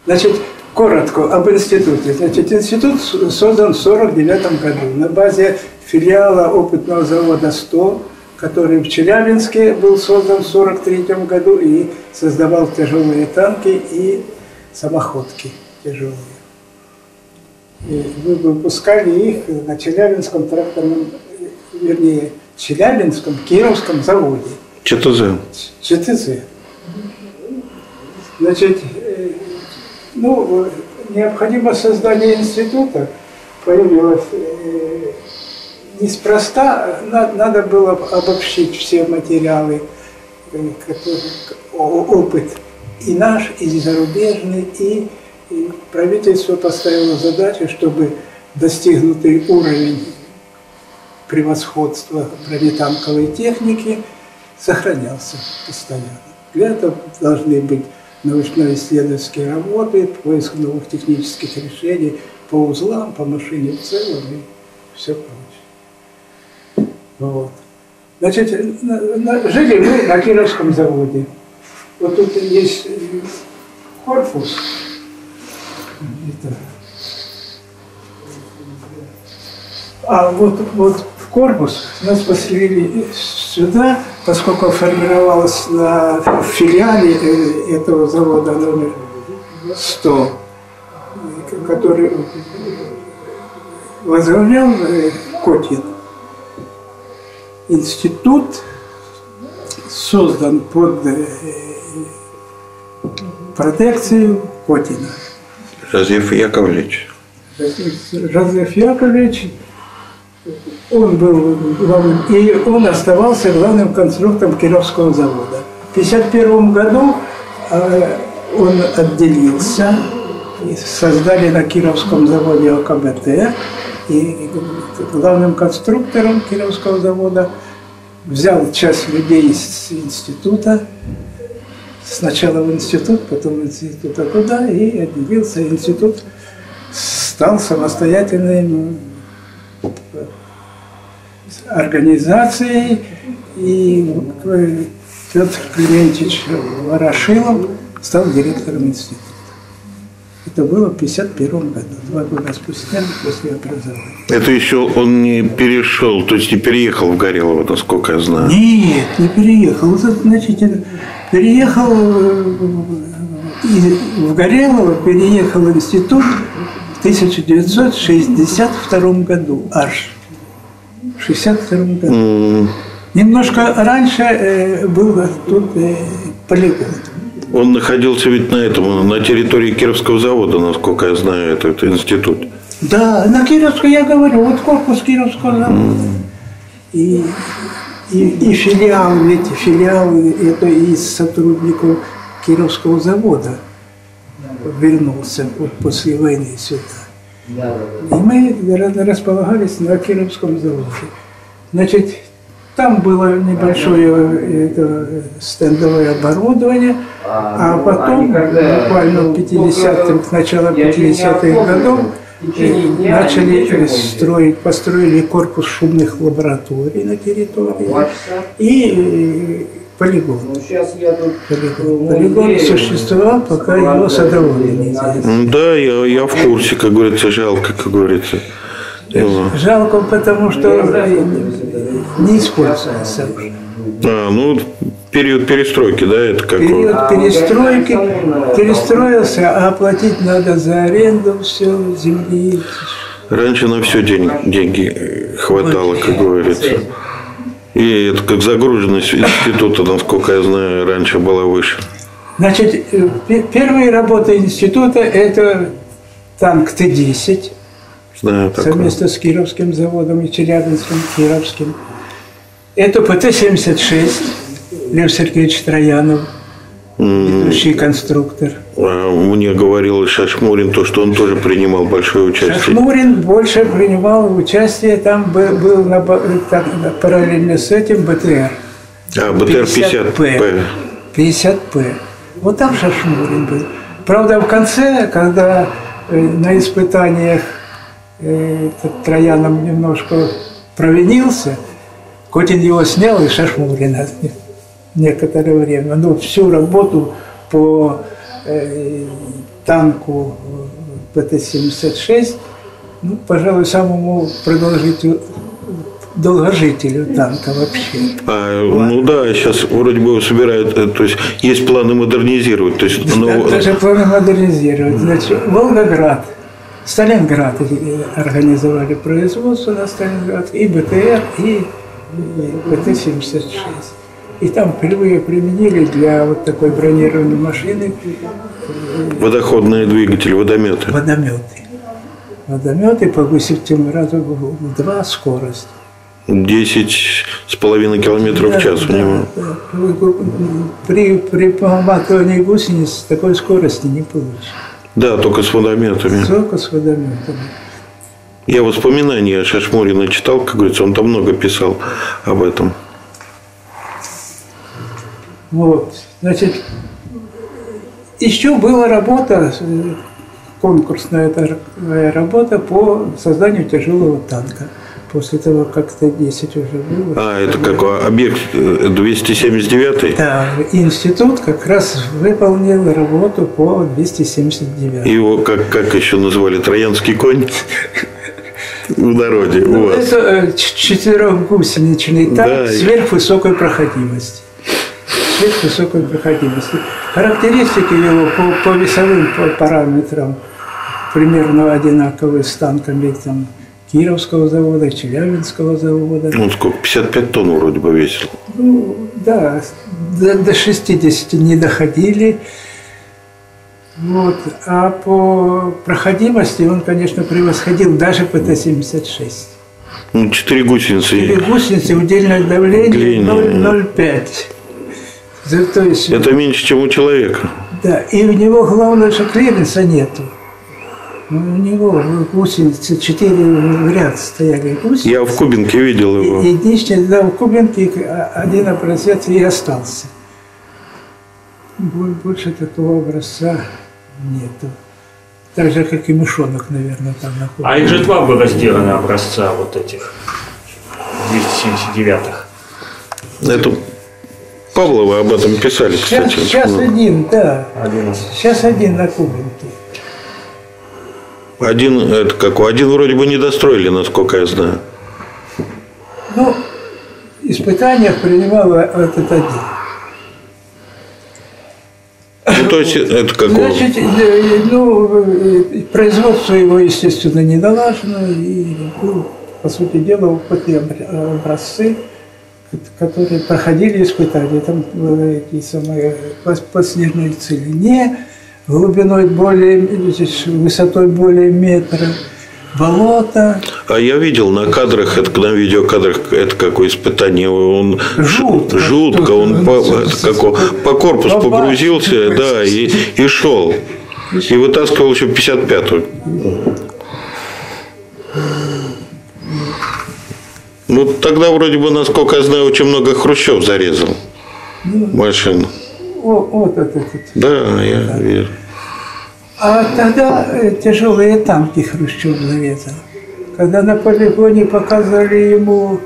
Значит, коротко об институте. Значит, институт создан в 1949 году на базе филиала опытного завода «100», который в Челябинске был создан в 1943 году и создавал тяжелые танки и самоходки тяжелые. И выпускали их на Челябинском тракторном, вернее, Челябинском Кировском заводе. ЧТЗ. ЧТЗ. Значит, необходимость создания института появилась неспроста. Надо было обобщить все материалы, опыт и наш, и зарубежный, и правительство поставило задачу, чтобы достигнутый уровень превосходства бронетанковой техники сохранялся постоянно. Для этого должны быть научно-исследовательские работы, поиск новых технических решений по узлам, по машине в целом и все прочее. Вот. Значит, жили мы на Кировском заводе. Вот тут есть корпус. А вот в корпус нас поселили сюда, поскольку формировалось в филиале этого завода номер 100, который возглавлял Котин. Институт создан под протекцию Котина. Жозеф Яковлевич. Жозеф Яковлевич, он был главным, и он оставался главным конструктором Кировского завода. В 1951 году он отделился, и создали на Кировском заводе ОКБТ, и главным конструктором Кировского завода взял часть людей из института, сначала в институт, потом в институт туда, и отделился. Институт стал самостоятельной организацией, и Петр Климентьевич Ворошилов стал директором института. Это было в 1951 году, 2 года спустя после образования. Это еще он не перешел, то есть не переехал в Горелово, насколько я знаю. Нет, не переехал. Значит, переехал в Горелово, переехал в институт в 1962 году, аж в 1962 году. Немножко раньше был тут полигон. Он находился ведь на территории Кировского завода, насколько я знаю, это институт. Да, на Кировском, я говорю, вот корпус Кировского завода. И филиалы, это из сотрудников Кировского завода вернулся после войны сюда. И мы располагались на Кировском заводе. Значит, там было небольшое стендовое оборудование, а потом, буквально в 50-х, начало 50-х годов, начали построили корпус шумных лабораторий на территории и полигон. Полигон существовал, пока его садоводы не сделали. Да, я в курсе, как говорится, жалко, как говорится. Жалко, потому что не используется уже. Период перестройки, да, это как? Период перестройки, перестроился, а оплатить надо за аренду все, земли. Раньше на все деньги хватало, как говорится. И это как загруженность института, насколько я знаю, раньше была выше. Значит, первые работы института – это танк Т-10. Совместно с Кировским заводом и Челябинским, Кировским. Это ПТ-76, Лев Сергеевич Троянов, ведущий конструктор. Мне говорил Шашмурин, что он тоже принимал большое участие. Шашмурин больше принимал участие, там был параллельно с этим БТР. БТР-50П. 50П. Вот там Шашмурин был. Правда, в конце, когда на испытаниях Троянов немножко провинился, Котин его снял, и Шашмурина некоторое время. Всю работу по танку ПТ-76, ну, пожалуй, самому долгожителю танка вообще. Ну да, сейчас вроде бы собирают, то есть есть планы модернизировать. То есть, даже планы модернизировать. Значит, Волгоград, Сталинград организовали производство на Сталинград, и БТР, и ПТ-76. И там впервые применили для вот такой бронированной машины водоходные двигатели, водометы. Водометы, повысив тем разу в 2 скорость. 10,5 километров в час у него. Да. При поматывании гусениц такой скорости не получится. Да, только с водометами. Только с водометами. Я воспоминания о Шашмурина читал, как говорится, он там много писал об этом. Вот, значит, еще была работа, конкурсная работа по созданию тяжелого танка. После того, как Т-10 уже было. Это какой объект 279? Да, институт как раз выполнил работу по 279. Его как еще назвали? Троянский конь? В народе у вас. Это 4-гусеничный танк сверхвысокой проходимости. Характеристики его по весовым параметрам примерно одинаковые с танками там, Кировского завода, Челябинского завода. Ну, сколько? 55 тонн вроде бы весил. Ну, да, до 60 не доходили. Вот. А по проходимости он, конечно, превосходил даже ПТ-76. Ну, 4 гусеницы. 4 гусеницы, удельное давление 0,05. То есть, это меньше, чем у человека. Да, и у него главное, что клиренса нету. У него гусеницы 4 в ряд стояли гусеницы. Я в Кубинке видел его. Единственное, да, в Кубинке один образец и остался. Больше такого образца нету. Так же, как и мышонок, наверное, там находится. А их же 2 было сделано образца вот этих 279-х. Это Павловы об этом писали, кстати. Сейчас один, да. Сейчас один на Кубинке. Один, это какой? Один вроде бы не достроили, насколько я знаю. Ну, испытания принимал этот один. Ну, то есть, это какого? Значит, ну, производство его, естественно, не налажено. И, ну, по сути дела, опытные образцы, которые проходили испытания, там эти самые по снежной целине, глубиной высотой более метра, болото. А я видел на кадрах, на видеокадрах, это какое испытание, он жутко, он по корпусу погрузился, да, и шел. И вытаскивал еще 55-ю. Ну, тогда вроде бы, насколько я знаю, очень много Хрущев зарезал машин. Вот это. Да, я верю. А тогда тяжелые танки Хрущев зарезал. Когда на полигоне показали ему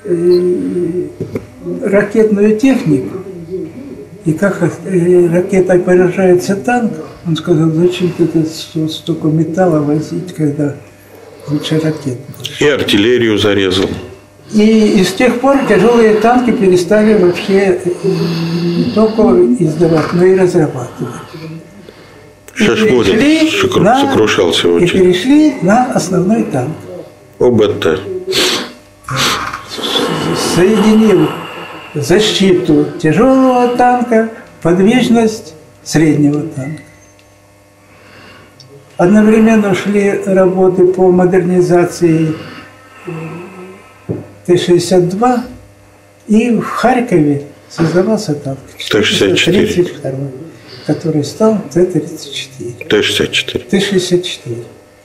ракетную технику, и как ракетой поражается танк, он сказал, зачем ты столько металла возить, когда лучше ракет. И артиллерию зарезал. И с тех пор тяжелые танки перестали вообще не только издавать, но и разрабатывать. Шашмурин сокрушался очень. И перешли на основной танк. ОБТ. Соединил защиту тяжелого танка, подвижность среднего танка. Одновременно шли работы по модернизации Т-62, и в Харькове создавался танк Т-64, который стал Т-34. Т-64. Т-64.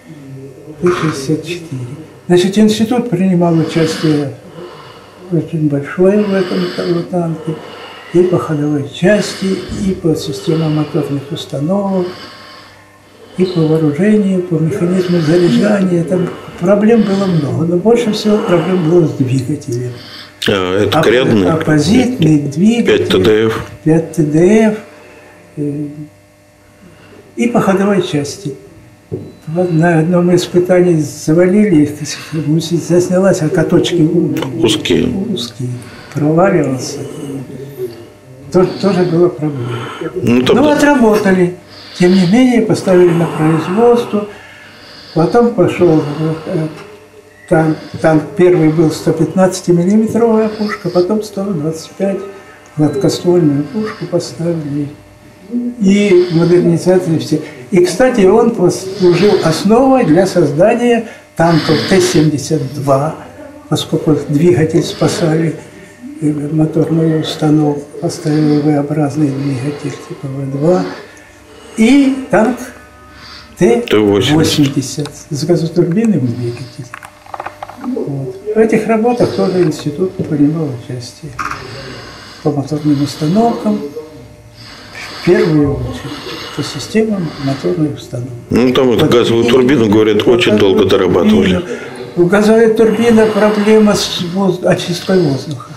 Значит, институт принимал участие очень большое в этом танке, и по ходовой части, и по системам моторных установок, и по вооружению, по механизму заряжания. Там проблем было много, но больше всего проблем было с двигателем. Это крядный? Оппозитный двигатель. 5 ТДФ. 5 ТДФ. и по ходовой части. На одном испытании завалили их, заснялась, а каточки узкие, проваливался. Тоже была проблема. Ну, отработали. Тем не менее, поставили на производство. Потом пошел танк первый был 115-миллиметровая пушка, потом 125, гладкоствольную пушку поставили. И модернизация все. И, кстати, он послужил основой для создания танков Т-72, поскольку двигатель спасали, моторную установку, поставили V-образный двигатель типа В2, и танк Т-80 с газотурбинным двигателем. Вот. В этих работах тоже институт принимал участие по моторным установкам, в первую очередь по системам моторной установки. Ну, там вот газовую турбину, говорят, очень долго дорабатывали. У газовой турбины проблема с очисткой воздуха.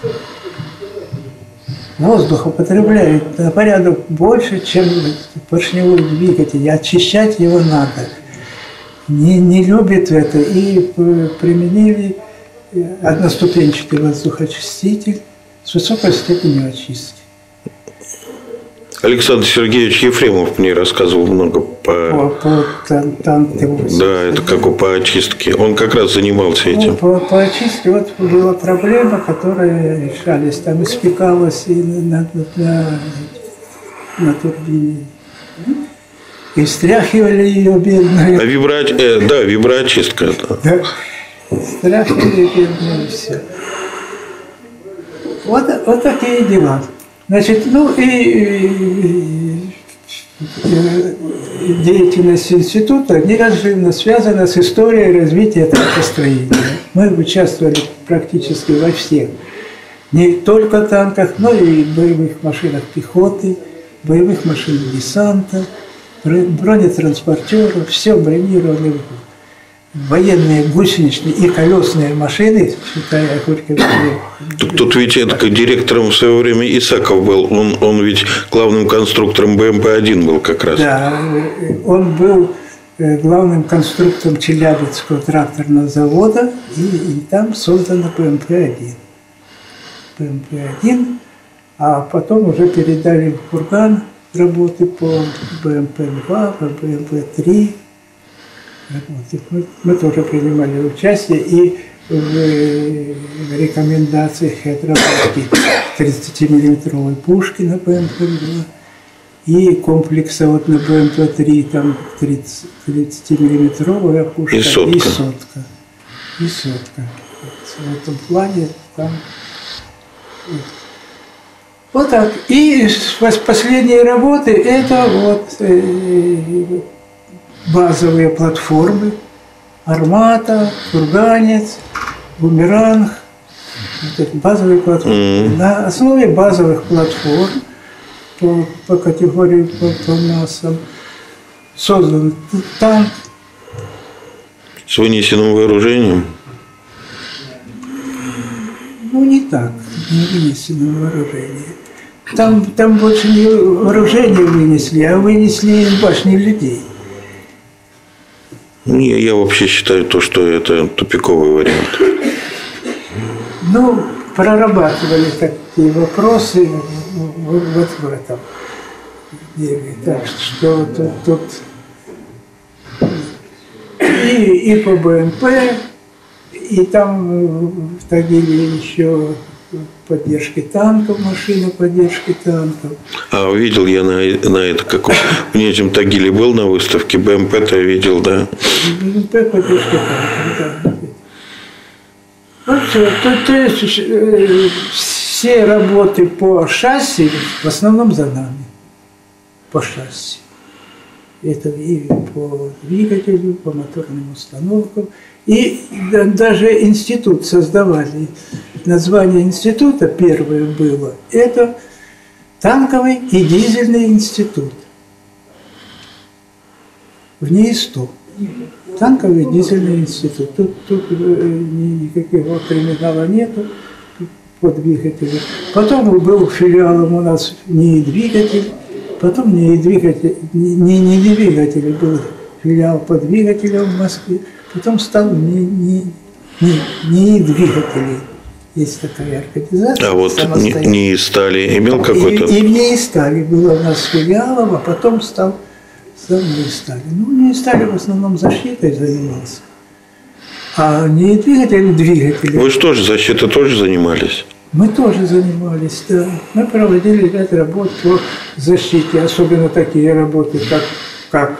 Воздух употребляет на порядок больше, чем поршневой двигатель. И очищать его надо. Не любит это. И применили одноступенчатый воздухоочиститель с высокой степенью очистки. Александр Сергеевич Ефремов мне рассказывал много по танку. Да, это как по очистке. Он как раз занимался этим. По очистке вот была проблема, которая решались. Там испекалось и на турбине. И стряхивали ее бедную. Да, виброочистка. Да, стряхивали бедную, и все. Вот такие дела. Значит, ну и деятельность института неразрывно связана с историей развития танкостроения. Мы участвовали практически во всех, не только танках, но и боевых машинах пехоты, боевых машинах десанта, бронетранспортеров, все бронированные. Военные гусеничные и колесные машины, считая Горьковские. Тут ведь директором в свое время Исаков был, он ведь главным конструктором БМП-1 был как раз. Да, он был главным конструктором Челябинского тракторного завода, и там создана БМП-1. БМП-1, а потом уже передали в Курган работы по БМП-2, по БМП-3. Мы тоже принимали участие и в рекомендациях отработки 30-миллиметровой пушки на БМП-2 и комплекса вот на БМП-3, там 30-миллиметровая пушка и сотка. В этом плане там... Вот так. И последние работы это вот... базовые платформы, Армата, Курганец, Бумеранг, вот эти базовые платформы. На основе базовых платформ по категории по массам создан танк. С вынесенным вооружением? Ну, не так, не вынесенным вооружением. Там больше не вооружение вынесли, а вынесли башни людей. Я вообще считаю то, что это тупиковый вариант. Ну, прорабатывали такие вопросы вот в этом деле. Так что тут и по БМП, и там в Тагиле еще поддержки танков, машина поддержки танков. А видел я на это, как в Нижнем Тагиле был на выставке, БМП-то я видел, да? БМП поддержки танков, да. Вот, то есть все работы по шасси в основном за нами. По шасси. Это и по двигателю, по моторным установкам. И даже институт создавали. Название института первое было. Это танковый и дизельный институт. В НИИ-100. Танковый и дизельный институт. Тут никакого криминала нету по двигателю. Потом был филиалом у нас НИИ-двигатель. потом не двигатель, не двигатель был, филиал по двигателям в Москве, потом стал не двигателей. Есть такая организация. А вот не стали имел какой-то? И не стали было у нас филиалом, а потом стал не стали. Ну, не стали в основном защитой занимался. А не двигатели. Вы что же, защитой тоже занимались? Мы тоже занимались, да. Мы проводили ряд работ по защите, особенно такие работы, как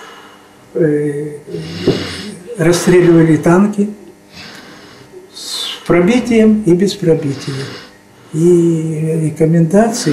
расстреливали танки с пробитием и без пробития. И рекомендации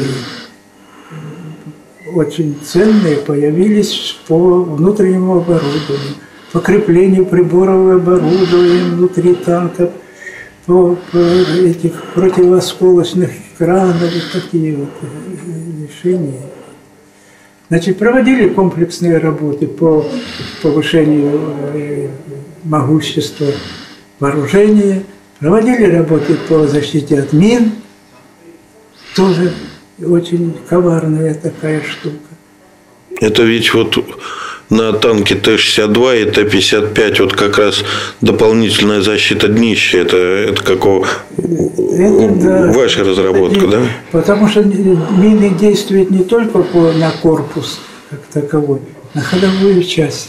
очень ценные появились по внутреннему оборудованию, по креплению приборов и оборудования внутри танков, по этих противоосколочных экранов, вот такие вот решения. Значит, проводили комплексные работы по повышению могущества вооружения, проводили работы по защите от мин, тоже очень коварная такая штука. Это ведь вот на танке Т-62 и Т-55 вот как раз дополнительная защита днища. Это какого? Да, ваша разработка, да? Потому что мины действуют не только на корпус как таковой, на ходовую часть.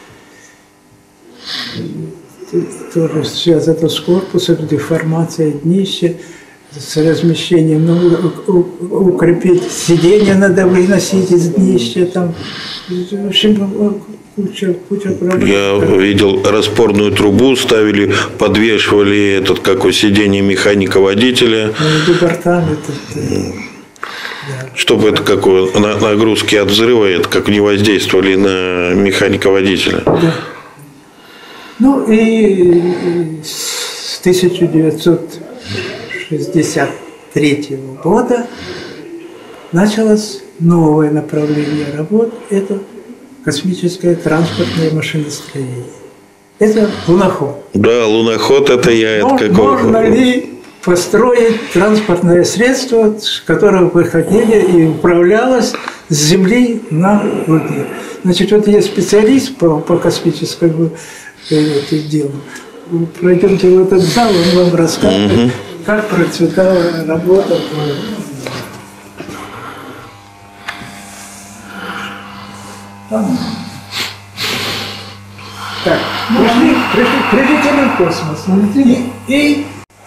Тоже связано с корпусом, деформацией днища, с размещением, укрепить сиденье надо выносить из днища, там, в общем, куча проблем. Я видел, распорную трубу ставили, подвешивали сиденье механика-водителя. Департамент. Чтобы это какое нагрузки от взрыва, это как не воздействовали на механика-водителя. Да. Ну и с 1963 года началось новое направление работ. Это космическое транспортное машиностроение. Это луноход. Да, луноход это я. Можно ли построить транспортное средство, которое выходило и управлялось с Земли на Луне? Значит, вот я специалист по космическому делу. Пройдемте в этот зал, он вам расскажет, как процветала работа. Так, прилетели в космос, и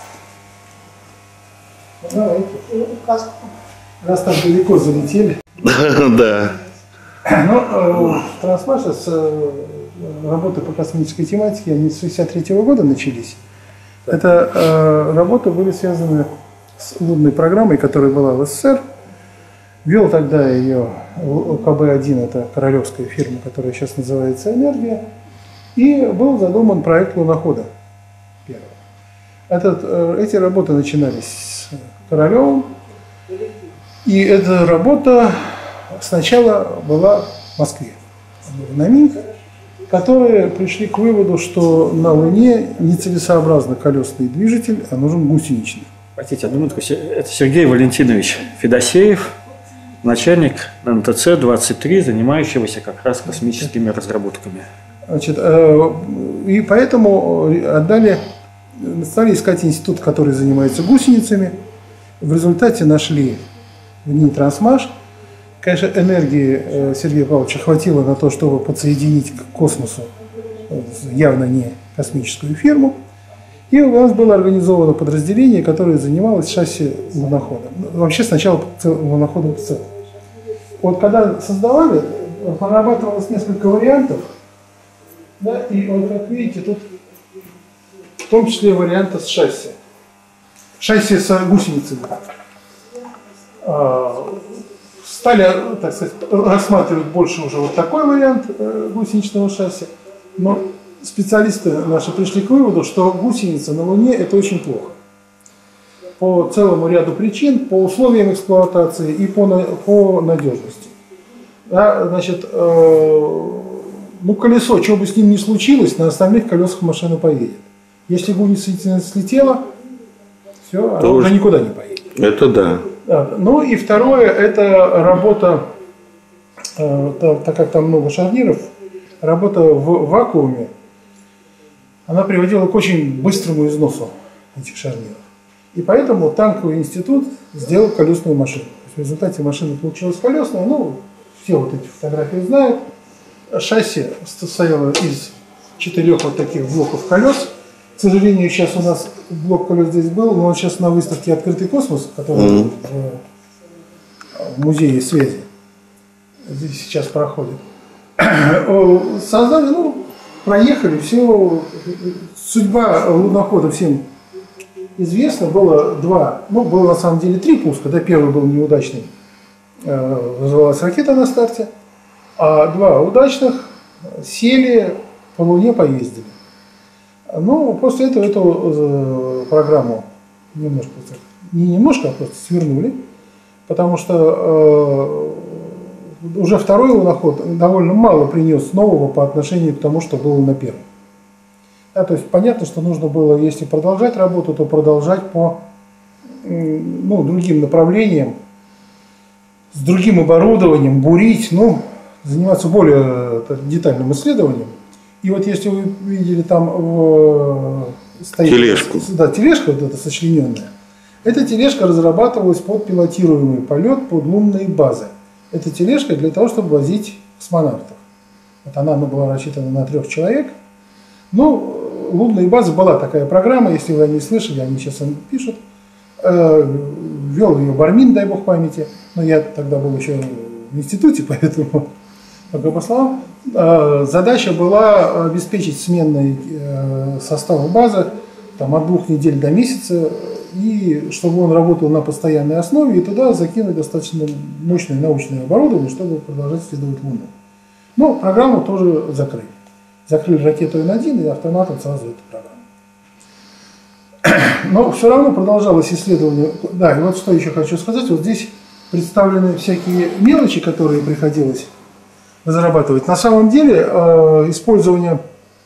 раз там далеко залетели. Да. Ну, Трансмаша с работы по космической тематике, они с 1963 года начались. Это работы были связаны с лунной программой, которая была в СССР. Вел тогда ее КБ-1, это королевская фирма, которая сейчас называется «Энергия». И был задуман проект лунохода первого. Эти работы начинались с Королевым. И эта работа сначала была в Москве, на МИГ, которые пришли к выводу, что на Луне нецелесообразно колесный движитель, а нужен гусеничный. Простите, одну минутку. Это Сергей Валентинович Федосеев, начальник НТЦ-23, занимающегося как раз космическими разработками. Значит, и поэтому стали искать институт, который занимается гусеницами. В результате нашли в НИИ «Трансмаш». Конечно, энергии Сергея Павловича хватило на то, чтобы подсоединить к космосу явно не космическую фирму. И у нас было организовано подразделение, которое занималось шасси лунохода. Вообще сначала луноходом в целом. Вот когда создавали, прорабатывалось несколько вариантов. Да, и вот как видите, тут в том числе варианты с шасси. Шасси с гусеницами. Стали, так сказать, рассматривать больше уже вот такой вариант гусеничного шасси. Но специалисты наши пришли к выводу, что гусеница на Луне – это очень плохо. По целому ряду причин, по условиям эксплуатации и по надежности. Да, значит, колесо, что бы с ним ни случилось, на остальных колесах машина поедет. Если гусеница слетела, все, она уже никуда не поедет. Это да. Ну и второе, это работа так как там много шарниров, работа в вакууме, она приводила к очень быстрому износу этих шарниров. И поэтому танковый институт сделал колесную машину. В результате машина получилась колесная, все вот эти фотографии знают. Шасси состояло из 4 вот таких блоков колес. К сожалению, сейчас у нас блок колес здесь был, но он сейчас на выставке «Открытый космос», которая в музее связи здесь сейчас проходит. Создали, проехали, все. Судьба лунохода всем известна. Было было на самом деле 3 пуска. Да, первый был неудачный, взорвалась ракета на старте, а 2 удачных сели, по Луне поездили. После этого эту программу а просто свернули, потому что уже второй луноход довольно мало принес нового по отношению к тому, что было на первом. Да, то есть понятно, что нужно было, если продолжать работу, то продолжать по другим направлениям, с другим оборудованием, бурить, заниматься более детальным исследованием. И вот если вы видели там стоит тележку. Да, тележка вот эта сочлененная. Эта тележка разрабатывалась под пилотируемый полет под лунные базы. Эта тележка для того, чтобы возить космонавтов. Вот она была рассчитана на 3 человек. Лунные базы была такая программа, если вы о ней слышали, они сейчас пишут. Вел ее Бармин, дай бог памяти. Но я тогда был еще в институте, поэтому, пока по словам. Задача была обеспечить сменный состав базы от 2 недель до месяца, и чтобы он работал на постоянной основе, и туда закинуть достаточно мощное научное оборудование, чтобы продолжать исследовать Луну. Но программу тоже закрыли. Закрыли ракету Н-1 и автоматом сразу эту программу. Но все равно продолжалось исследование. Да, и вот что еще хочу сказать. Вот здесь представлены всякие мелочи, которые приходилось разрабатывать. На самом деле использование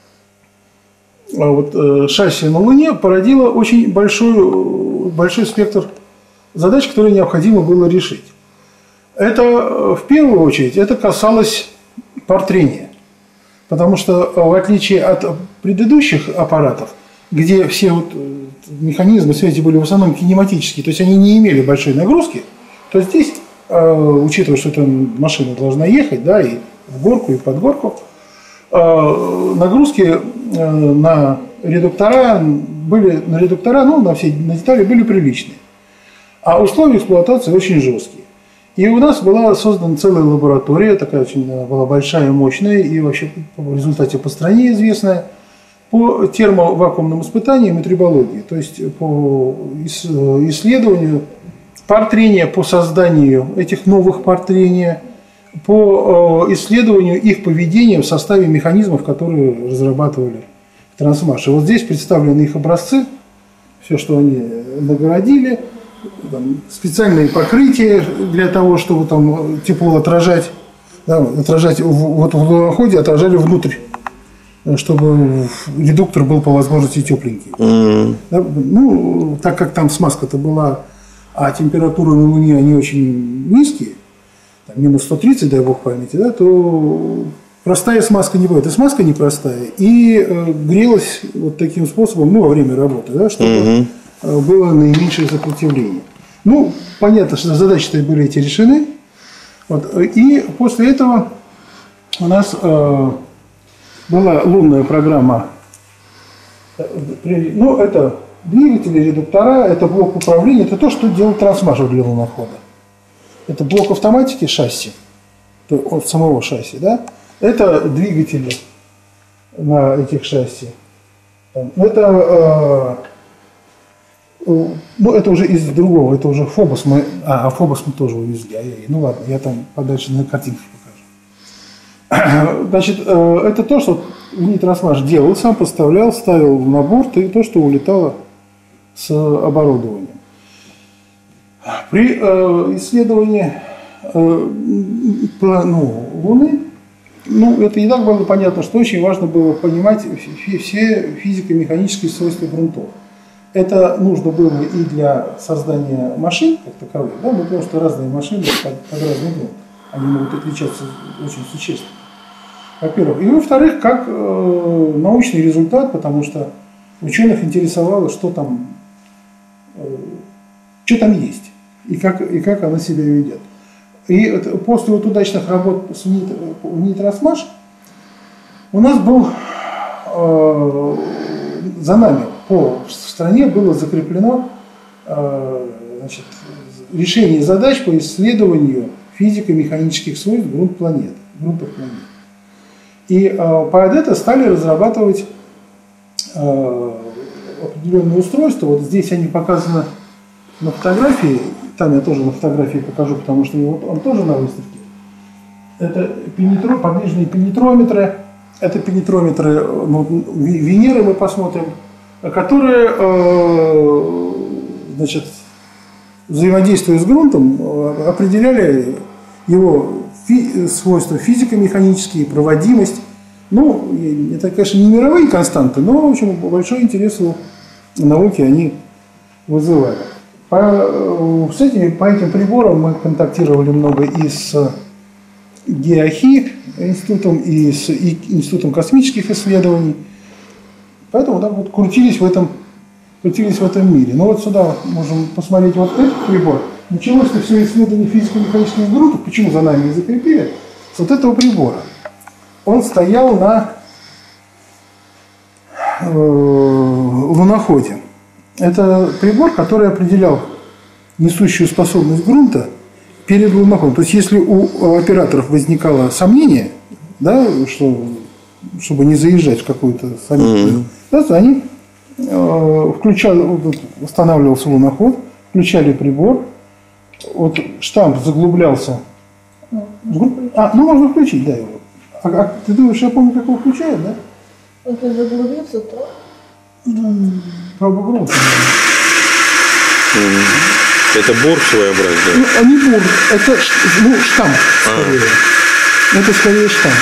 шасси на Луне породило очень большой спектр задач, которые необходимо было решить. Это, в первую очередь, это касалось пар трения. Потому что, в отличие от предыдущих аппаратов, где все механизмы связи были в основном кинематические, то есть они не имели большой нагрузки, то здесь, учитывая, что эта машина должна ехать, да, и в горку, и под горку, нагрузки на редуктора на детали были приличные. А условия эксплуатации очень жесткие. И у нас была создана целая лаборатория, такая очень была большая, мощная, и вообще в результате по стране известная, по термовакуумным испытаниям и трибологии, то есть по исследованию пар трения, по созданию этих новых пар трения, по исследованию их поведения в составе механизмов, которые разрабатывали трансмаши. Вот здесь представлены их образцы, все, что они нагородили, специальные покрытия для того, чтобы там тепло отражать, да, отражать в луноходе, отражали внутрь, чтобы редуктор был по возможности тепленький. Да, так как там смазка-то была, а температуры на Луне они очень низкие, минус 130, дай бог памяти, да, то простая смазка не бывает. И смазка непростая. И грелась вот таким способом, во время работы, да, чтобы было наименьшее сопротивление. Понятно, что задачи-то были эти решены. Вот. И после этого у нас была лунная программа. Это двигатели, редуктора, это блок управления, это то, что делал трансмашер для лунохода. Это блок автоматики шасси, от самого шасси, да? Это двигатели на этих шасси. Это уже из другого, это уже Фобос. Фобос мы тоже увезли. Ладно, я там подальше на картинке покажу. Значит, это то, что Трансмаш делал, сам поставлял, ставил на борт, и то, что улетало с оборудованием. При исследовании Луны, это и так было понятно, что очень важно было понимать все физико-механические свойства грунтов. Это нужно было и для создания машин, как таковых, да, потому что разные машины под разный грунт. Они могут отличаться очень существенно. Во-первых. И во-вторых, как научный результат, потому что ученых интересовало, что там есть и как она себя ведет. И после вот удачных работ с Унитросмаш у нас был за нами в стране было закреплено решение задач по исследованию физико-механических свойств грунтов планет. И под это стали разрабатывать определенные устройства. Вот здесь они показаны на фотографии. Там я тоже на фотографии покажу, потому что он тоже на выставке. Это подвижные пенетрометры. Это пенетрометры Венеры, мы посмотрим, которые, взаимодействуя с грунтом, определяли его свойства физико-механические, проводимость. Ну, это, конечно, не мировые константы, но, в общем, большой интерес у науки они вызывали. По этим приборам мы контактировали много и с ГЕОХИ институтом, и с Институтом космических исследований. Поэтому так вот крутились в этом мире. Но вот сюда можем посмотреть вот этот прибор. Началось-то все исследование физико-механических грунтов. Почему за нами и закрепили? С вот этого прибора. Он стоял на луноходе. Это прибор, который определял несущую способность грунта перед луноходом. То есть, если у операторов возникало сомнение, да, чтобы не заезжать в какую-то самую, да, то они устанавливался луноход, включали прибор, вот штамп заглублялся. Можно включить, да, его. А ты думаешь, я помню, как его включают, да? Если заглубиться, то... Проба грунта. Это бур своеобразный? Ну, не бур, это штамп скорее. Это скорее штамп.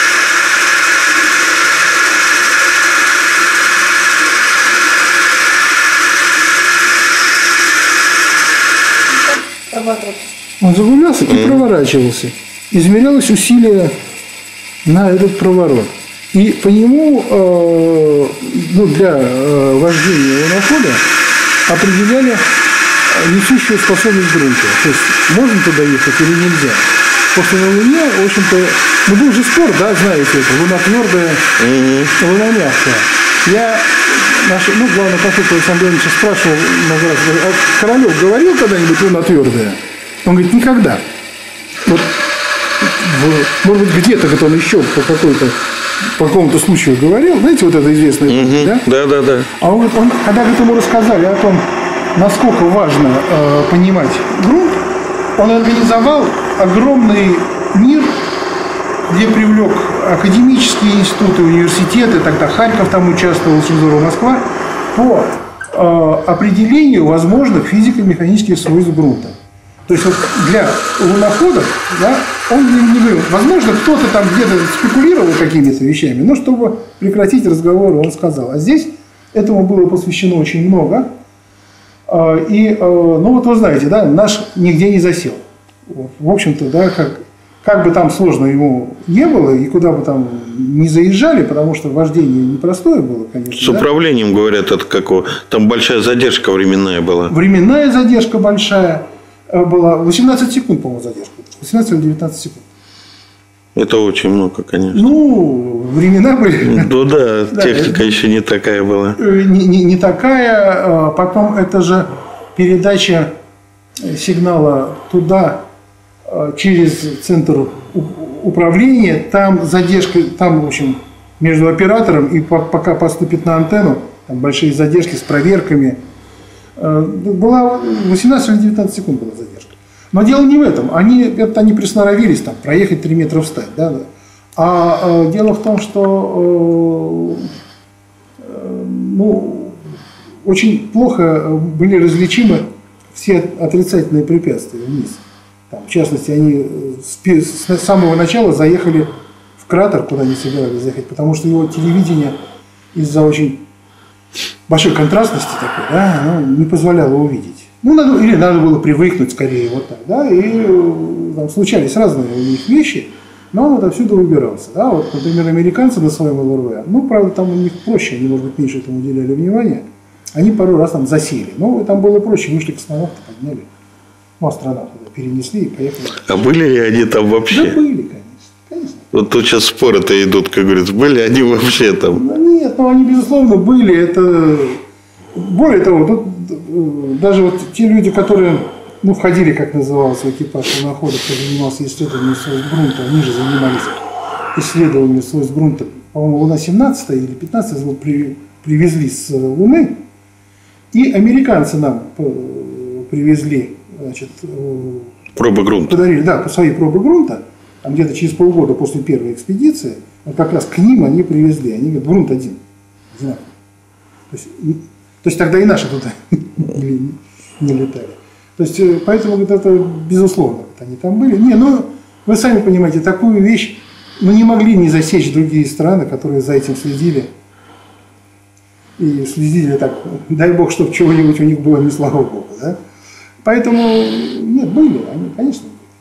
Он заглублялся и проворачивался. Измерялось усилие на этот проворот. И по нему для вождения лунохода определяли несущую способность грунта. То есть можно туда ехать или нельзя. После на Луне, в общем-то, был же спор, да, знаете это, Луна твердая, Луна мягкая. Главный консультант Александр Ильич спрашивал много раз, а Королев говорил когда-нибудь Луна твердая? Он говорит, никогда. Вот, может быть, где-то он еще по какому-то случаю говорил, знаете, вот это известное, да? Да. А когда ему рассказали о том, насколько важно понимать грунт, он организовал огромный мир, где привлек академические институты, университеты, тогда Харьков там участвовал, Цензура Москва, по определению возможных физико-механических свойств грунта. То есть вот для луноходов, да, он не говорил, возможно, кто-то там где-то спекулировал какими-то вещами, но чтобы прекратить разговоры, он сказал. А здесь этому было посвящено очень много. Вот вы знаете, да, наш нигде не засел. В общем-то, да, как бы там сложно ему не было, и куда бы там не заезжали, потому что вождение непростое было, конечно. С управлением, да? Говорят, это какого? Там большая задержка временная была. Временная задержка большая была. 18 секунд, по-моему, задержка. 18 или 19 секунд. Это очень много, конечно. Времена были. Ну да, техника еще не такая была. Не такая. Потом это же передача сигнала туда через центр управления. Там задержка, там, в общем, между оператором и пока поступит на антенну, там большие задержки с проверками. Была 18 или 19 секунд была задержка. Но дело не в этом. Они приноровились там, проехать 3 метра встать. Да? А дело в том, что очень плохо были различимы все отрицательные препятствия вниз. Там, в частности, они с самого начала заехали в кратер, куда не собирались заехать, потому что его телевидение из-за очень большой контрастности такой, да, оно не позволяло увидеть. Ну, надо было привыкнуть скорее, вот так, да, и там случались разные у них вещи, но он отовсюду выбирался, да, вот, например, американцы на своем ЛРВ, ну, правда, там у них проще, они, может быть, меньше этому уделяли внимания, они пару раз там засели, но там было проще, вышли космонавты, подняли, ну, астронавты перенесли и поехали. А были ли они там вообще? Да, были, конечно. Вот тут сейчас споры-то идут, как говорится, были они вообще там? Ну, нет, ну, они, безусловно, были, это, более того, тут даже вот те люди, которые, ну, входили, как назывался, в экипаж лунохода, кто занимался исследованием свойств грунта, они же занимались исследованием свойств грунта, по-моему, Луна 17 или 15 привезли с Луны, и американцы нам привезли, значит, пробы грунта. Подарили, да, свои пробы грунта, а где-то через полгода после первой экспедиции, вот как раз к ним они привезли, они говорят, грунт один. То есть тогда и наши туда не летали. То есть, поэтому вот это безусловно, вот они там были. Не, ну, вы сами понимаете, такую вещь, ну, не могли не засечь другие страны, которые за этим следили. И следили так, дай бог, чтобы чего-нибудь у них было, не слава богу, да. Поэтому, нет, были, они, конечно,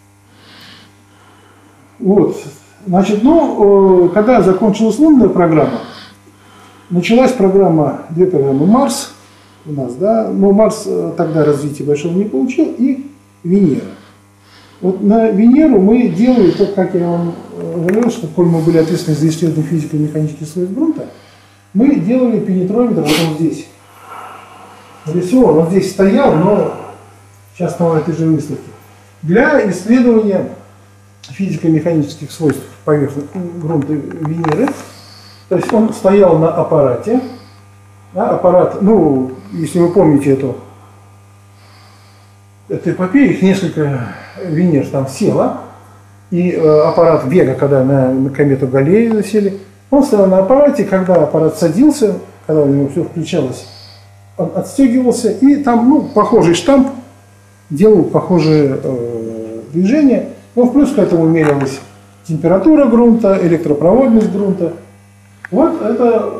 были. Вот, значит, ну, когда закончилась лунная программа, началась программа, две программы «Марс» у нас, да, но Марс тогда развития большого не получил, и Венера. Вот на Венеру мы делали, то, как я вам говорил, что, коль мы были ответственны за исследование физико-механических свойств грунта, мы делали пенетрометр, вот он здесь нарисован, он здесь стоял, но сейчас на этой же выставке, для исследования физико-механических свойств поверхности грунта Венеры. То есть он стоял на аппарате, да, аппарат, ну, если вы помните эту эпопею, их несколько Венер там село, и аппарат Вега, когда на комету Галлея засели, он стоял на аппарате, когда аппарат садился, когда у него все включалось, он отстегивался, и там, ну, похожий штамп делал похожие движения, но в плюс к этому мерилась температура грунта, электропроводность грунта. Вот это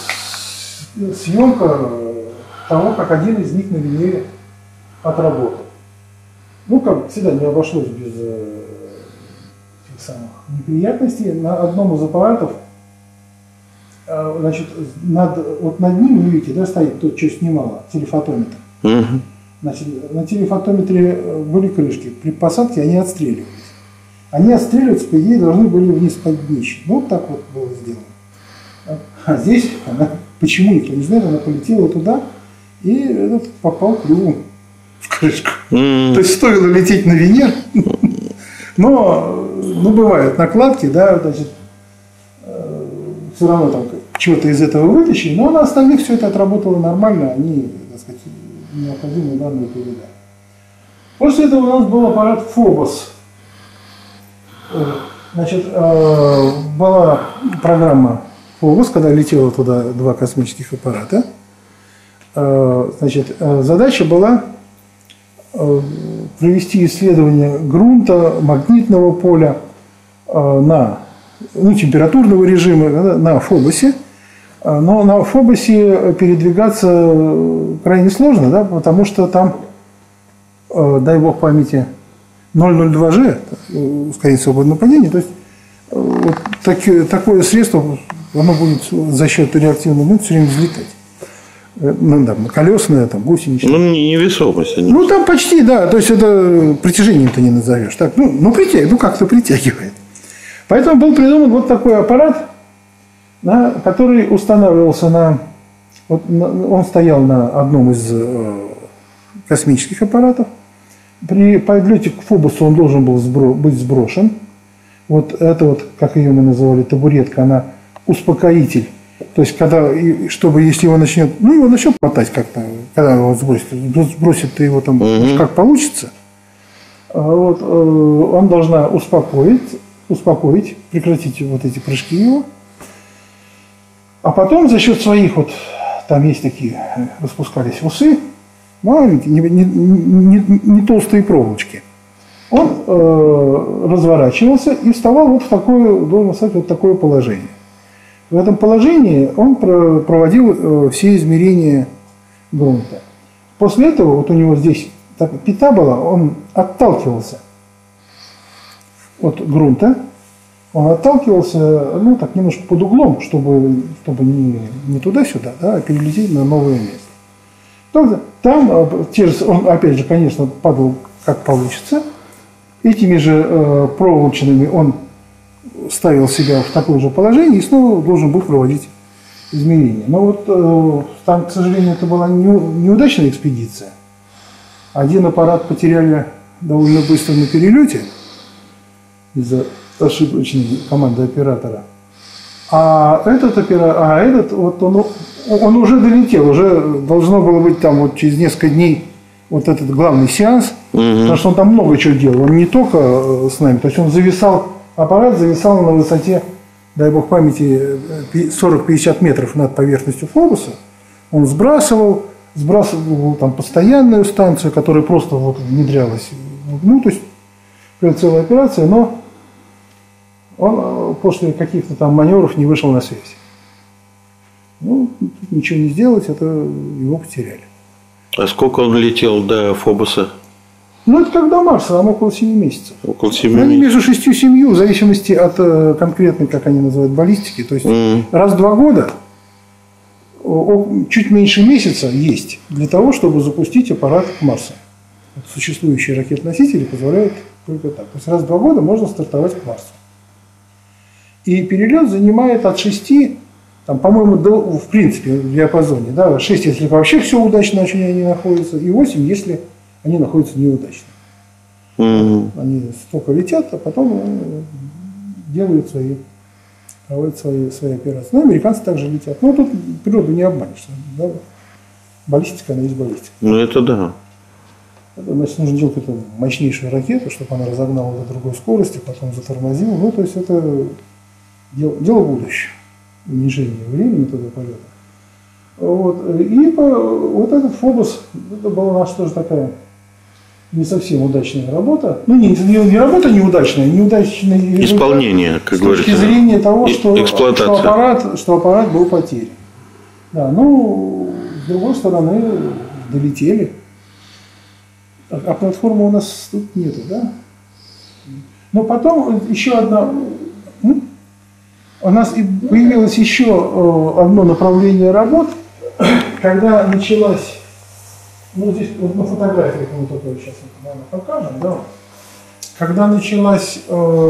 съемка того, как один из них на Венере отработал. Ну, как всегда, не обошлось без тех самых неприятностей. На одном из аппаратов, значит, вот над ним, вы видите, да, стоит то, что снимало, телефотометр. Значит, на телефотометре были крышки. При посадке они отстреливались. Они отстреливаться, по идее, должны были вниз под днище. Ну, вот так вот было сделано. А здесь она, почему никто не знает, она полетела туда и этот попал клювом в крышку. То есть стоило лететь на Венеру, но бывают накладки, да, значит, все равно там чего-то из этого вытащили, но на остальных все это отработало нормально, они, так сказать, необходимые данные передали. После этого у нас был аппарат Фобос. Значит, была программа Фобос, когда летело туда два космических аппарата. Значит, задача была провести исследование грунта, магнитного поля, температурного режима на Фобосе. Но на Фобосе передвигаться крайне сложно, да, потому что там, дай бог памяти, 002G, ускорение свободного падения, то есть вот такое средство, оно будет за счет реактивного момента все время взлетать. Ну, да, колесное, там, гусеничное. Ну, невесомость. Ну, там почти, да, то есть это притяжением-то не назовешь. Так, как-то притягивает. Поэтому был придуман вот такой аппарат, который устанавливался он стоял на одном из космических аппаратов. При подлете к Фобосу он должен был быть сброшен. Вот это вот, как ее мы называли, табуретка, она успокоитель. То есть, чтобы, если его начнет мотать как-то, когда его сбросит, ты его там, как получится, вот, он должна успокоить, прекратить вот эти прыжки его. А потом за счет своих, вот, там есть такие, распускались усы, маленькие, не толстые проволочки. Он разворачивался и вставал вот в такое положение. В этом положении он проводил все измерения грунта. После этого вот у него здесь так, пята была, он отталкивался от грунта, он отталкивался, ну, так немножко под углом, чтобы не туда-сюда, да, а перелететь на новое место. Там, он, опять же, конечно, падал как получится. Этими же проволочными он ставил себя в такое же положение и снова должен был проводить измерения. Но вот там, к сожалению, это была неудачная экспедиция. Один аппарат потеряли довольно быстро на перелете из-за ошибочной команды оператора. А этот вот он уже долетел, уже должно было быть там вот через несколько дней вот этот главный сеанс, потому что он там много чего делал. Он не только с нами, то есть он аппарат зависал на высоте, дай бог памяти, 40-50 метров над поверхностью Фобоса. Он сбрасывал там постоянную станцию, которая просто вот внедрялась. Ну, то есть целая операция, но он после каких-то там маневров не вышел на связь. Ну, тут ничего не сделать, это его потеряли. А сколько он летел до Фобоса? Ну, это как до Марса, там около 7 месяцев. Около 7 месяцев. Они между 6 и 7, в зависимости от конкретной, как они называют, баллистики. То есть раз в 2 года, чуть меньше месяца есть для того, чтобы запустить аппарат к Марсу. Вот существующие ракет-носители позволяют только так. То есть раз в 2 года можно стартовать к Марсу. И перелет занимает от 6, там, по-моему, в принципе, в диапазоне, да, 6, если вообще все удачно очень они находятся, и 8, если они находятся неудачно. Они столько летят, а потом проводят свои операции. Ну, американцы также летят. Ну, тут природу не обманешь. Да? Баллистика, она есть баллистика. Ну, это да. Это, значит, нужно делать какую-то мощнейшую ракету, чтобы она разогнала до другой скорости, потом затормозила. Ну, то есть это дело будущего. Уменьшение времени туда полета. Вот. И вот этот Фобос, это была наша тоже такая не совсем удачная работа. Ну, не работа неудачная, неудачное исполнение, как говорится. С точки зрения того, что аппарат был потерян. Да, ну, с другой стороны, долетели. А платформы у нас тут нету, да? Но потом еще одна... У нас появилось еще одно направление работ, когда началась, ну здесь вот на фотографиях мы только сейчас наверное, покажем, да, когда началась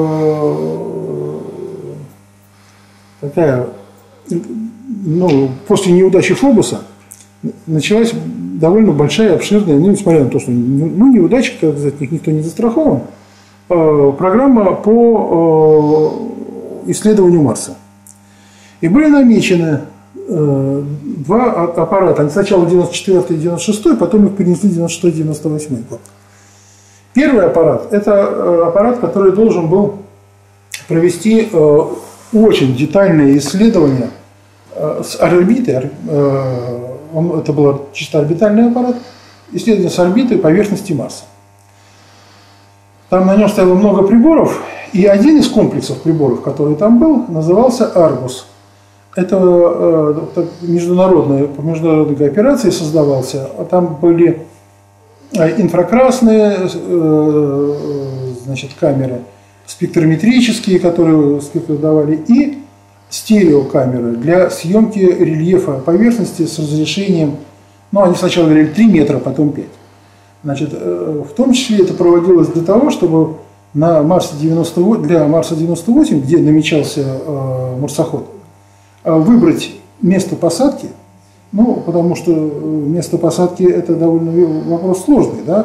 такая, ну, после неудачи Фобоса началась довольно большая, обширная, ну, несмотря на то, что неудачи, как сказать, никто не застрахован, программа по исследованию Марса. И были намечены 2 аппарата. Они сначала 94-й и 96-й, потом их перенесли в 96-й и 98-й год. Первый аппарат – это аппарат, который должен был провести очень детальное исследование с орбиты. Это был чисто орбитальный аппарат, исследование с орбиты поверхности Марса. Там на нем стояло много приборов, и один из комплексов приборов, который там был, назывался Аргус. Это по международной операции создавался. Там были инфракрасные, значит, камеры, спектрометрические, которые спектр давали, и стереокамеры для съемки рельефа поверхности с разрешением, ну, они сначала говорили 3 метра, потом 5. Значит, в том числе это проводилось для того, чтобы для Марса 98, где намечался марсоход, выбрать место посадки, ну, потому что место посадки это довольно вопрос сложный, да.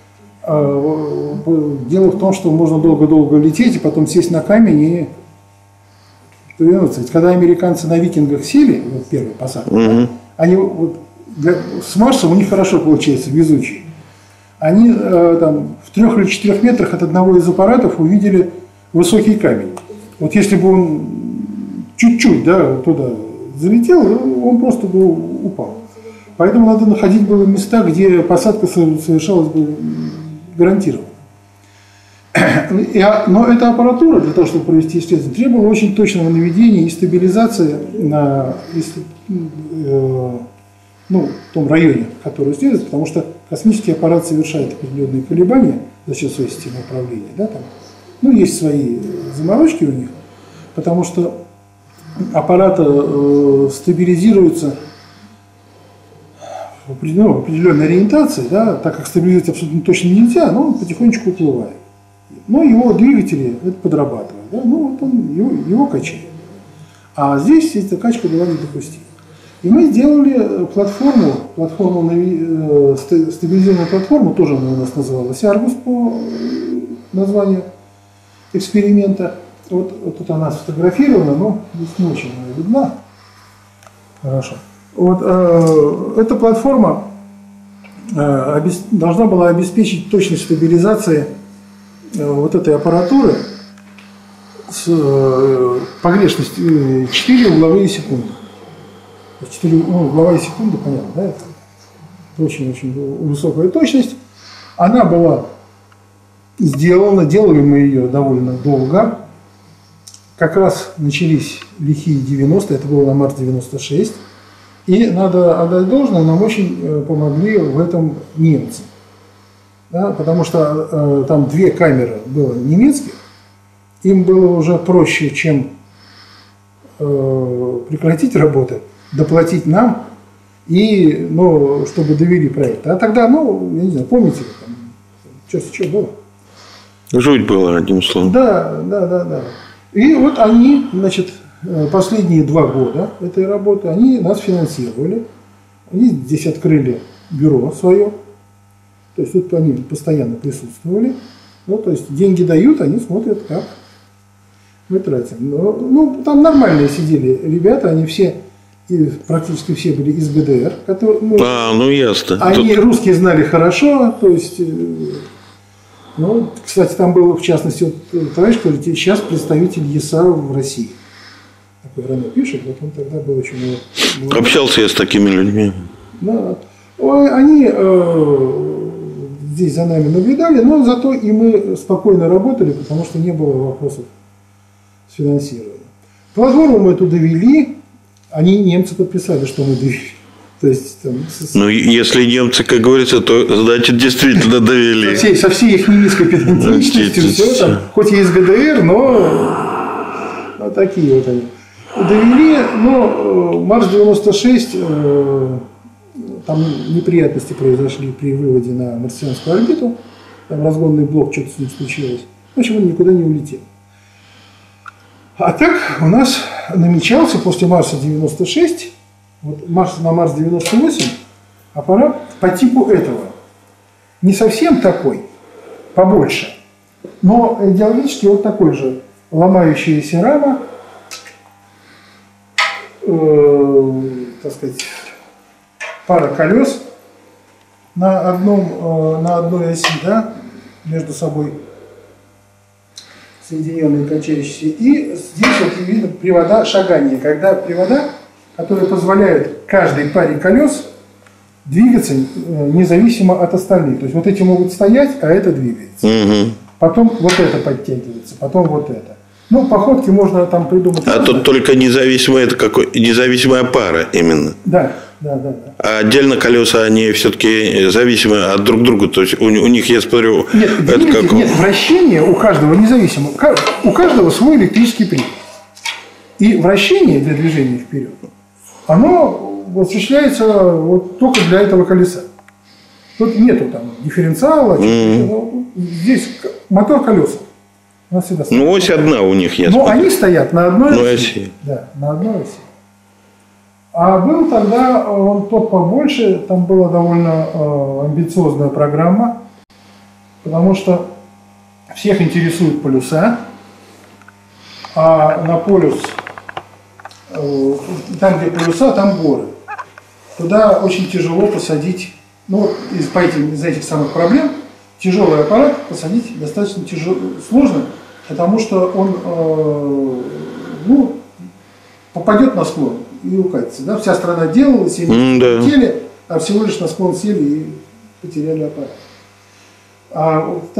Дело в том, что можно долго-долго лететь и потом сесть на камень и повернуться. Ведь когда американцы на Викингах сели, вот первая посадка, да, они вот, с Марса у них хорошо получается, везучие. Они там, в 3 или 4 метрах от одного из аппаратов увидели высокий камень. Вот если бы он чуть-чуть, да, туда залетел, он просто бы упал. Поэтому надо находить было места, где посадка совершалась бы гарантированно. Но эта аппаратура для того, чтобы провести исследование, требовала очень точного наведения и стабилизации ну, в том районе, который исследуется, потому что космический аппарат совершает определенные колебания за счет своей системы управления. Да, там. Ну, есть свои заморочки у них, потому что аппарат стабилизируется в определенной ориентации, да, так как стабилизировать абсолютно точно нельзя, но он потихонечку уплывает. Но его двигатели это подрабатывают, да, ну вот он его качает. А здесь эта качка была недопустима. И мы сделали стабилизированную платформу, тоже она у нас называлась Аргус по названию эксперимента. Вот тут она сфотографирована, но здесь не очень она видна. Хорошо. Вот эта платформа должна была обеспечить точность стабилизации вот этой аппаратуры с погрешностью 4 угловые секунды. 4 угловые секунды, понятно, да? Это очень-очень высокая точность. Она была сделана, делали мы ее довольно долго. Как раз начались лихие 90-е, это было на март 96. И надо отдать должное, нам очень помогли в этом немцы. Да, потому что там 2 камеры было немецких, им было уже проще, чем прекратить работу, доплатить нам, и, ну, чтобы довели проект. А тогда, ну, я не знаю, помните, там, что было? Жуть была, одним словом. Да. И вот они, значит, последние 2 года этой работы, они нас финансировали. Они здесь открыли бюро свое. То есть тут они постоянно присутствовали. Ну, то есть деньги дают, они смотрят, как мы тратим. Ну, там нормальные сидели ребята, они все, практически все были из ГДР. Которые, ну ясно. Они русские знали хорошо, то есть... Ну, кстати, там был, в частности, вот, товарищ, который сейчас представитель ЕСА в России. Такой рано пишет, вот он тогда был очень... Общался я с такими людьми. Да. Они здесь за нами наблюдали, но зато и мы спокойно работали, потому что не было вопросов с финансированием. Платформу мы эту довели, они, немцы, подписали, что мы довели. То есть, там, ну, если немцы, как говорится, то значит действительно довели. Со всей их немецкой педантичностью, все там, хоть и из ГДР, но такие вот они. Довели, но марс 96, там неприятности произошли при выводе на марсианскую орбиту, там разгонный блок, что-то с ним случилось. В общем, он никуда не улетел. А так у нас намечался после Марса 96, вот на Марс 98 аппарат по типу этого. Не совсем такой, побольше, но идеологически вот такой же. Ломающаяся рама, так сказать, пара колес на одной оси, да, между собой соединенные, качающиеся. И здесь вот видно привода шагания, когда привода, которые позволяют каждой паре колес двигаться независимо от остальных. То есть вот эти могут стоять, а это двигается. Угу. Потом вот это подтягивается, потом вот это. Ну, походки можно там придумать. А тут только независимая пара именно. Да. А отдельно колеса, они все-таки зависимы от друг друга. То есть у них, я смотрю, нет, вращение у каждого независимо. У каждого свой электрический привод. И вращение для движения вперед, оно осуществляется вот только для этого колеса. Тут нету там дифференциала. Здесь мотор колеса. Ну, ось одна у них, я смотрю. Но смотрю. они стоят на одной оси. Да, на одной оси. А был тогда он тот побольше, там была довольно амбициозная программа, потому что всех интересуют полюса, а на полюс, там где полюса, там горы. Туда очень тяжело посадить, ну, из-за этих самых проблем, тяжелый аппарат посадить достаточно сложно, потому что он попадет на склон и укатится. Да? Вся страна делала, все летели, а всего лишь на склон сели и потеряли аппарат.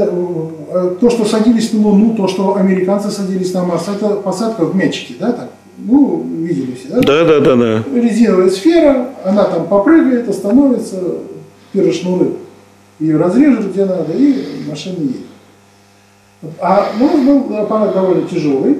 То, что садились на Луну, то, что американцы садились на Марс, это посадка в мячике, да, так, ну, видели все, да? Да. Резиновая сфера, она там попрыгает, остановится, первые шнуры ее разрежет где надо, и машина едет. А у нас был аппарат довольно тяжелый,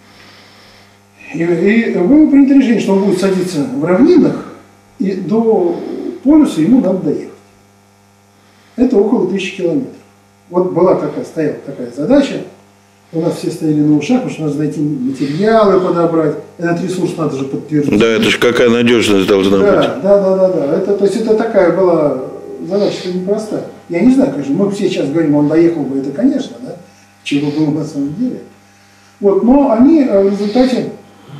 и было принято решение, что он будет садиться в равнинах, и до полюса ему надо доехать. Это около 1000 километров. Вот стояла такая задача. У нас все стояли на ушах, потому что надо найти материалы подобрать. Этот ресурс надо же подтвердить. Да, это же какая надежность должна быть. Да. То есть это такая была задача непростая. Я не знаю, конечно, мы все сейчас говорим, он доехал бы, это, конечно, да, чего было на самом деле. Вот, но они в результате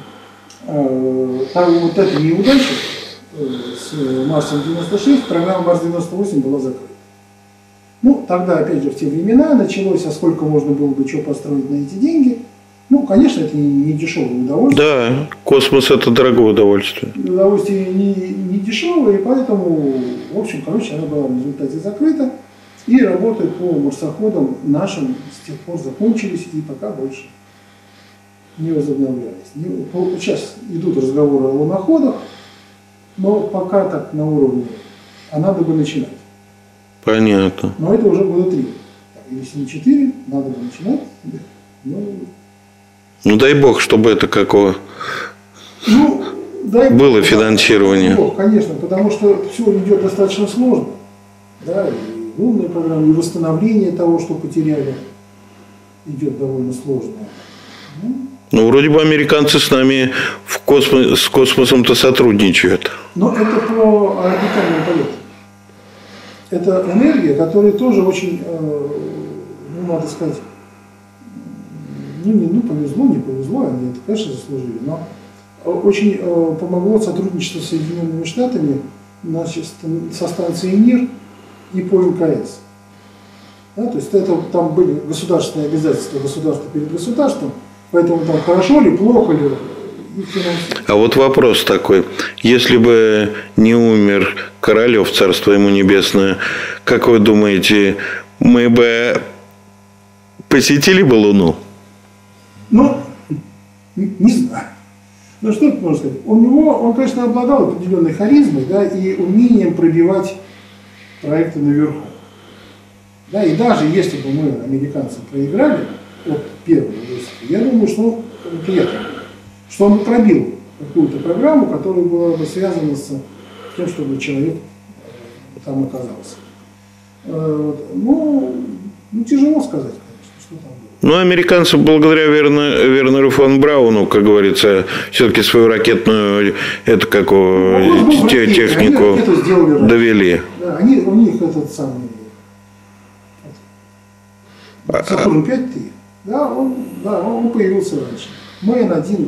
вот этой неудачи с Марсом 96, программа Марс 98 была закрыта. Ну, тогда, опять же, в те времена началось, а сколько можно было бы чего построить на эти деньги. Ну, конечно, это не дешевое удовольствие. Да, космос – это дорогое удовольствие. Удовольствие не дешевое, и поэтому, в общем, она была в результате закрыта. И работы по марсоходам нашим с тех пор закончились и пока больше не возобновлялись. Сейчас идут разговоры о луноходах, но пока так на уровне, а надо бы начинать. Понятно. Но это уже года 3. Если не 4, надо бы начинать. Ну дай бог, чтобы это какого было финансирование. Бог, конечно, потому что все идет достаточно сложно. Да, и лунная программа, и восстановление того, что потеряли, идет довольно сложно. Ну, вроде бы американцы с нами с космосом-то сотрудничают. Но это по орбитальному полету. Это энергия, которая тоже очень, надо сказать, повезло, не повезло, они это, конечно, заслужили, но очень помогло сотрудничество с Соединенными Штатами со станцией МИР и по МКС. Да, то есть там были государственные обязательства государства перед государством, поэтому там хорошо ли, плохо ли. А вот вопрос такой. Если бы не умер Королев, царство ему небесное, как вы думаете, мы бы посетили бы Луну? Ну, не знаю. Ну, что можно сказать? Он, конечно, обладал определенной харизмой, да, и умением пробивать проекты наверху. Да, и даже если бы мы, американцы, проиграли от первого выстрела, я думаю, что он пробил какую-то программу, которая была бы связана с тем, чтобы человек там оказался. Тяжело сказать, конечно, что там было. Ну, американцы благодаря Вернеру фон Брауну, как говорится, все-таки свою ракетную технику довели. Да, у них этот самый Сатурн 5Т, он появился раньше. Мэн-1,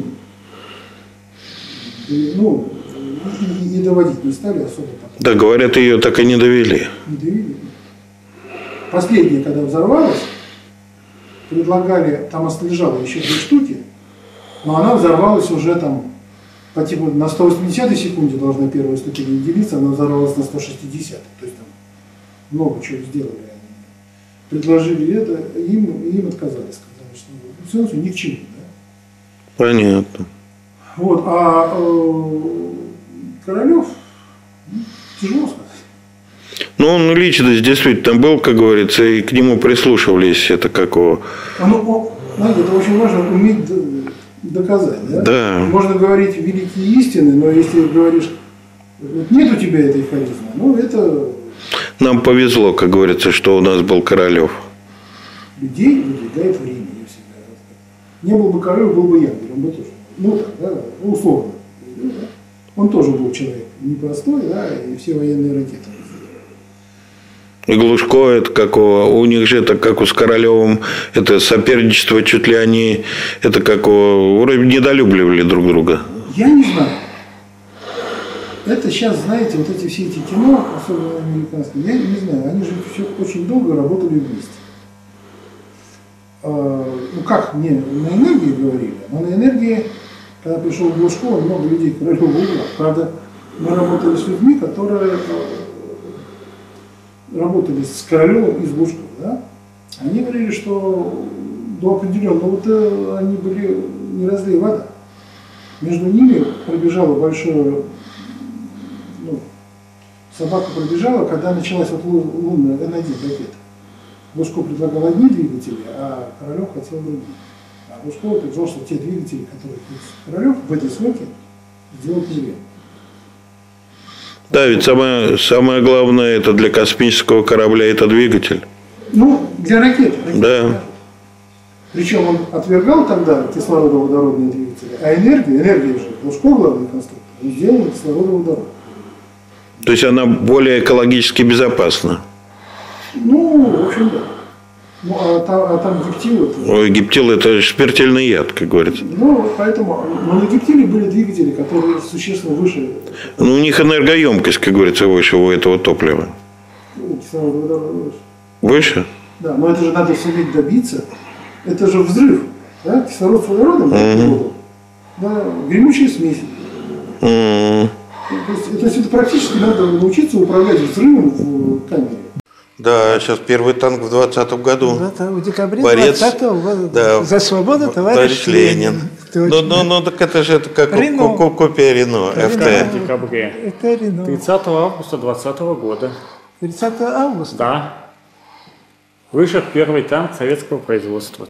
и доводить не стали особо. Да, говорят, ее так и не довели. Не довели. Последняя, когда взорвалась, предлагали, там лежало еще 2 штуки, но она взорвалась уже там, по типу на 180 секунде должна первая ступень делиться, она взорвалась на 160. То есть там много чего сделали они. Предложили это, им отказались, сказали, что все ни к чему. Да? Понятно. Вот, а Королев, тяжело сказать. Ну, он личность действительно был, как говорится, и к нему прислушивались. Это какого? Знаете, это очень важно уметь доказать. Да? Да. Можно говорить великие истины, но если говоришь, нет у тебя этой харизмы, это... Нам повезло, как говорится, что у нас был Королев. Людей выдвигает время, я всегда. Не был бы Королев, был бы Янгель, он бы тоже. Условно. Он тоже был человек непростой, да, и все военные ракеты. И Глушко, это какого? У них же это как у с Королевым, это соперничество, чуть ли они, это какого? Вроде недолюбливали друг друга. Я не знаю. Это сейчас, знаете, вот эти все эти кино, особенно американские, я не знаю, они же все очень долго работали вместе. Как мне на энергии говорили, но на энергии, когда пришел Глушко, много людей Королева убрал. Правда, мы работали с людьми, которые работали с Королевым и с Глушко, да? Они говорили, что до определенного-то они были не разлей вода. Между ними пробежала большое, ну, собака пробежала, когда началась вот лунная Н-1 ракета. Лужков предлагал одни двигатели, а Королев хотел другие. А Лужков утверждал, что те двигатели, которые Королев в этой сроке сделать нельзя. Да, ведь самое главное это для космического корабля это двигатель. Ну, для ракет. Да. Причем он отвергал тогда кислородно-водородные двигатели, а энергия же, Лужков главный конструктор, он сделал кислородно-водород. То есть она более экологически безопасна. Ну, в общем, да. Ну, а там гептил это... Ой, гептил это смертельный яд, как говорится. Ну, поэтому... Но на гептиле были двигатели, которые существенно выше... Ну, у них энергоемкость, как говорится, выше у этого топлива. Ну, кислородно-водород выше. Выше? Да, но это же надо суметь добиться. Это же взрыв. Да? Кислород с водородом, да, гремучая смесь. То есть это практически надо научиться управлять взрывом в камере. Да, сейчас первый танк в 2020 году. В декабре Борец, 2020 года да, за свободу товарищ Ленин. Ну, так это же как Рено. копия Рено, ФТ. В декабре. Это Рено. 30 августа 2020 года. 30 августа. Да. Вышел первый танк советского производства.